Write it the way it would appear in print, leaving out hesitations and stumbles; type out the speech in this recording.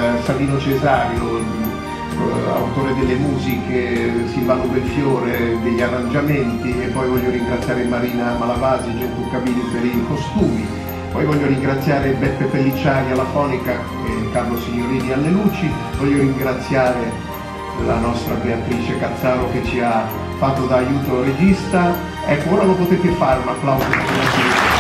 Savino Cesario, autore delle musiche, Silvano Belfiore degli arrangiamenti, e poi voglio ringraziare Marina Malavasi e Gentù Cabini per i costumi, poi voglio ringraziare Beppe Pellicciari alla fonica e Carlo Signorini alle luci, voglio ringraziare la nostra Beatrice Cazzaro che ci ha fatto da aiuto regista. Ecco, ora lo potete fare un applauso per la